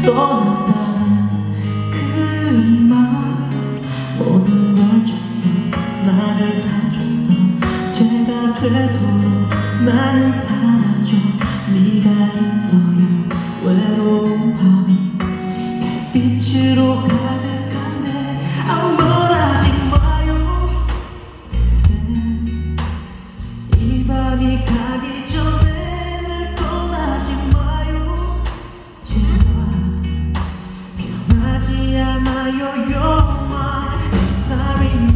떠난다는 그 말 모든 걸 줬어 나를 다 줬어 제가 되도록 나는 사라져 네가 있어야 외로운 밤이 빛으로 가득한데 아무 말 하지 마요 이 밤이 가기 전에 날 떠나지 마요 제발 변하지 않아요 You're my starry